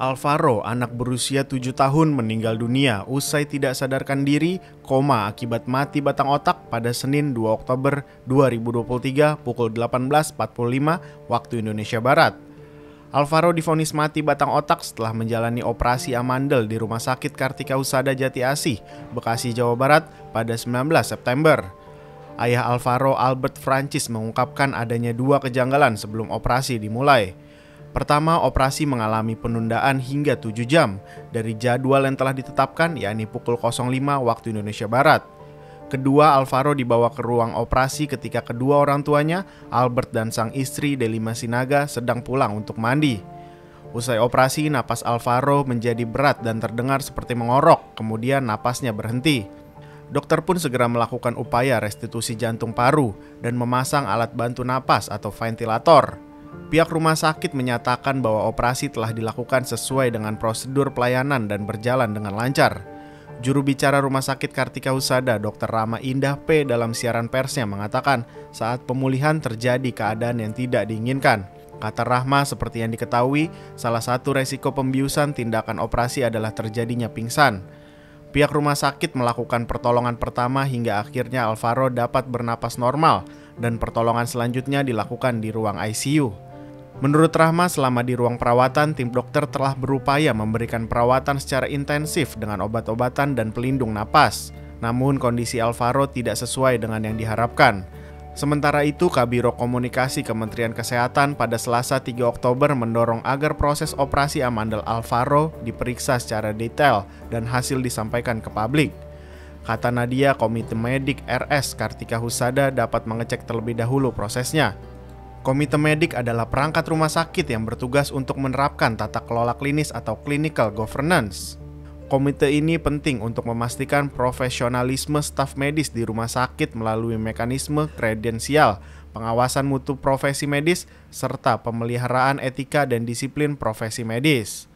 Alvaro, anak berusia 7 tahun meninggal dunia usai tidak sadarkan diri, akibat mati batang otak pada Senin 2 Oktober 2023 pukul 18.45 waktu Indonesia Barat. Alvaro divonis mati batang otak setelah menjalani operasi amandel di Rumah Sakit Kartika Husada Jati Asih, Bekasi, Jawa Barat pada 19 September. Ayah Alvaro, Albert Francis, mengungkapkan adanya dua kejanggalan sebelum operasi dimulai. Pertama, operasi mengalami penundaan hingga 7 jam dari jadwal yang telah ditetapkan, yakni pukul 05 waktu Indonesia Barat. Kedua, Alvaro dibawa ke ruang operasi ketika kedua orang tuanya, Albert dan sang istri Delima Sinaga, sedang pulang untuk mandi. Usai operasi, napas Alvaro menjadi berat dan terdengar seperti mengorok, kemudian napasnya berhenti. Dokter pun segera melakukan upaya restitusi jantung paru dan memasang alat bantu napas atau ventilator. Pihak rumah sakit menyatakan bahwa operasi telah dilakukan sesuai dengan prosedur pelayanan dan berjalan dengan lancar. Juru bicara Rumah Sakit Kartika Husada, Dr. Rama Indah P. dalam siaran persnya mengatakan saat pemulihan terjadi keadaan yang tidak diinginkan. Kata Rahma, seperti yang diketahui, salah satu resiko pembiusan tindakan operasi adalah terjadinya pingsan. Pihak rumah sakit melakukan pertolongan pertama hingga akhirnya Alvaro dapat bernapas normal dan pertolongan selanjutnya dilakukan di ruang ICU. Menurut Rahma, selama di ruang perawatan, tim dokter telah berupaya memberikan perawatan secara intensif dengan obat-obatan dan pelindung napas. Namun kondisi Alvaro tidak sesuai dengan yang diharapkan. Sementara itu, Kabiro Komunikasi Kementerian Kesehatan pada Selasa 3 Oktober mendorong agar proses operasi amandel Alvaro diperiksa secara detail dan hasil disampaikan ke publik. Kata Nadia, Komite Medik RS Kartika Husada dapat mengecek terlebih dahulu prosesnya. Komite Medik adalah perangkat rumah sakit yang bertugas untuk menerapkan tata kelola klinis atau clinical governance. Komite ini penting untuk memastikan profesionalisme staf medis di rumah sakit melalui mekanisme kredensial, pengawasan mutu profesi medis, serta pemeliharaan etika dan disiplin profesi medis.